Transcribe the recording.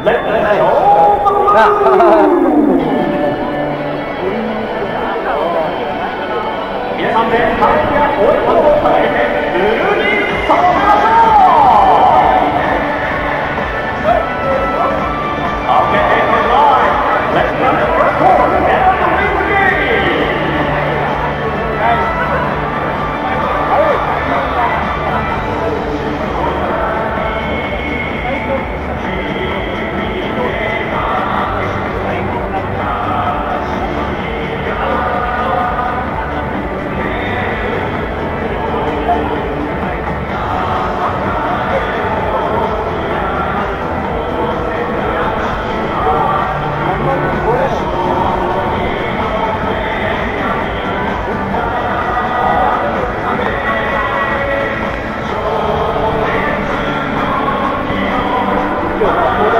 皆さんで大きな応援を捧げてルールに捧げましょう。Okay, it's live. Let's run the first quarter and begin the game. Good.